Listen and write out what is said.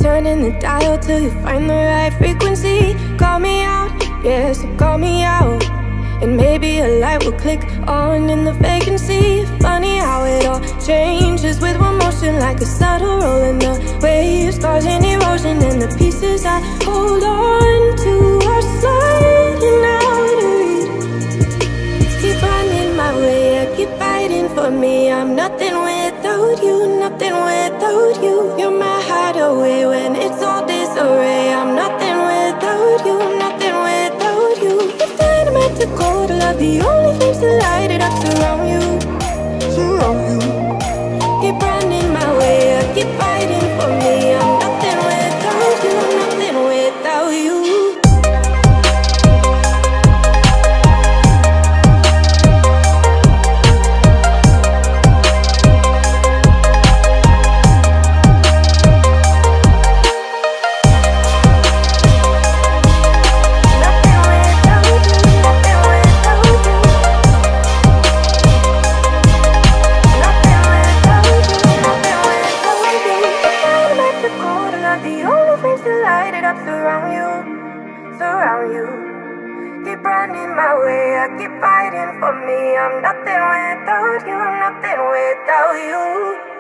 turning the dial till you find the right frequency. Call me out, yeah, so call me out, and maybe a light will click on in the vacancy. Funny how it all changes with one motion, like a subtle rolling the waves, causing erosion, and the pieces I hold on to are sliding out of reach. Keep running my way, yeah, keep fighting for me. I'm nothing without you, nothing without you. You're my hideaway when it's all disarray. I'm nothing without you, nothing without you. If dynamite to cold love, the only flames to light it up surround you, surround you. Keep running my way, yeah, keep fighting for me. I'm nothing without you, nothing without you. Surround you, surround you. Keep running my way, I keep fighting for me. I'm nothing without you, nothing without you.